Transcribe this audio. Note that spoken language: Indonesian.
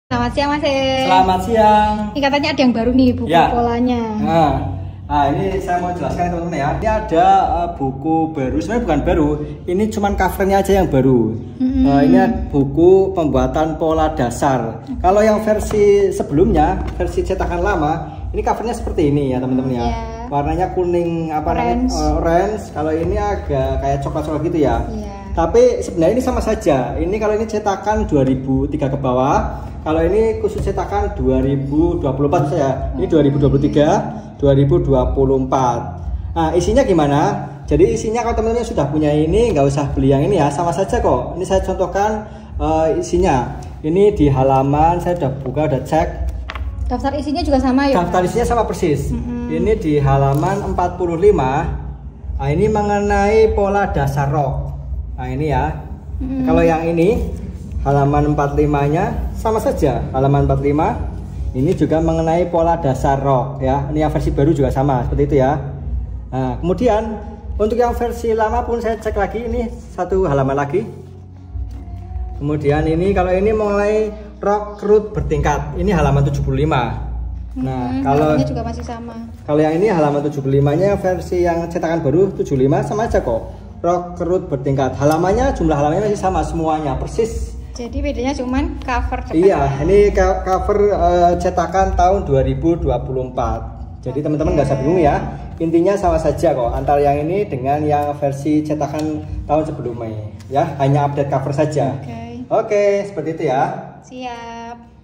Selamat siang Mas. Selamat siang. Ini katanya ada yang baru nih buku ya. polanya. Nah, ini saya mau jelaskan teman-teman ya. Ini ada buku baru, sebenarnya bukan baru. Ini cuman covernya aja yang baru. Ini buku pembuatan pola dasar. Kalau yang versi sebelumnya, versi cetakan lama, ini covernya seperti ini ya teman-teman ya. Warnanya kuning orange. Kalau ini agak kayak coklat-coklat gitu ya. Tapi sebenarnya ini sama saja. Ini kalau ini cetakan 2003 ke bawah. Kalau ini khusus cetakan 2024 saya. Ini 2023, 2024. Nah, isinya gimana? Jadi isinya kalau teman-teman sudah punya ini, nggak usah beli yang ini ya, sama saja kok. Ini saya contohkan isinya. Ini di halaman saya udah buka, udah cek. Daftar isinya juga sama ya? Daftar isinya sama persis. Ini di halaman 45. Nah, ini mengenai pola dasar rok. Nah, ini ya. Kalau yang ini halaman 45-nya sama saja, halaman 45 ini juga mengenai pola dasar rok ya. Ini yang versi baru juga sama seperti itu ya. Nah, kemudian untuk yang versi lama pun saya cek lagi, ini satu halaman lagi. Kemudian ini kalau ini mengenai rok kerut bertingkat, ini halaman 75. Nah, kalau juga masih sama. Kalau yang ini halaman 75-nya versi yang cetakan baru 75 sama aja kok. Rok kerut bertingkat. Halamannya, jumlah halamannya masih sama semuanya, persis. Jadi bedanya cuman cover depan. Iya, ini cover cetakan tahun 2024. Jadi teman-teman nggak usah bingung ya. Intinya sama saja kok antara yang ini dengan yang versi cetakan tahun sebelumnya. Ya, hanya update cover saja. Oke, seperti itu ya. Siap.